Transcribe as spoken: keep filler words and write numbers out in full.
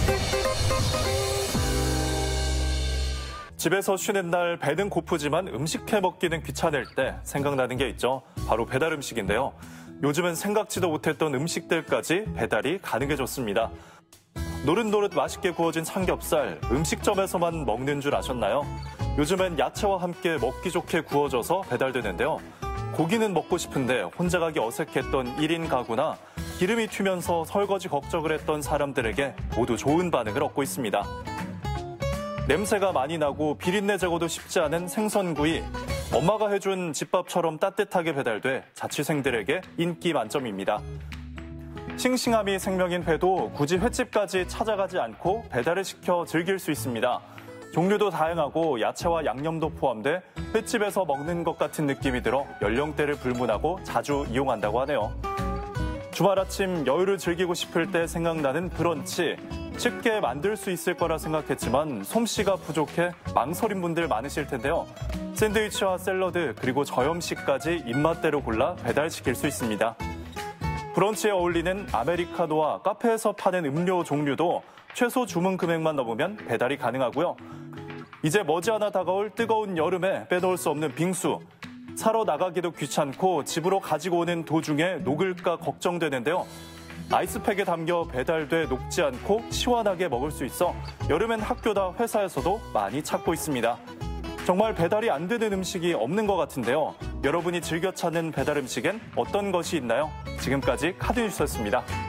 집에서 쉬는 날 배는 고프지만 음식 해 먹기는 귀찮을 때 생각나는 게 있죠. 바로 배달 음식인데요. 요즘은 생각지도 못했던 음식들까지 배달이 가능해졌습니다. 노릇노릇 맛있게 구워진 삼겹살, 음식점에서만 먹는 줄 아셨나요? 요즘엔 야채와 함께 먹기 좋게 구워져서 배달되는데요. 고기는 먹고 싶은데 혼자 가기 어색했던 일 인 가구나 기름이 튀면서 설거지 걱정을 했던 사람들에게 모두 좋은 반응을 얻고 있습니다. 냄새가 많이 나고 비린내 제거도 쉽지 않은 생선구이. 엄마가 해준 집밥처럼 따뜻하게 배달돼 자취생들에게 인기 만점입니다. 싱싱함이 생명인 회도 굳이 횟집까지 찾아가지 않고 배달을 시켜 즐길 수 있습니다. 종류도 다양하고 야채와 양념도 포함돼 횟집에서 먹는 것 같은 느낌이 들어 연령대를 불문하고 자주 이용한다고 하네요. 주말 아침 여유를 즐기고 싶을 때 생각나는 브런치. 쉽게 만들 수 있을 거라 생각했지만 솜씨가 부족해 망설인 분들 많으실 텐데요. 샌드위치와 샐러드 그리고 저염식까지 입맛대로 골라 배달시킬 수 있습니다. 브런치에 어울리는 아메리카노와 카페에서 파는 음료 종류도 최소 주문 금액만 넘으면 배달이 가능하고요. 이제 머지않아 다가올 뜨거운 여름에 빼놓을 수 없는 빙수. 사러 나가기도 귀찮고 집으로 가지고 오는 도중에 녹을까 걱정되는데요. 아이스팩에 담겨 배달돼 녹지 않고 시원하게 먹을 수 있어 여름엔 학교나 회사에서도 많이 찾고 있습니다. 정말 배달이 안 되는 음식이 없는 것 같은데요. 여러분이 즐겨 찾는 배달 음식엔 어떤 것이 있나요? 지금까지 카드뉴스였습니다.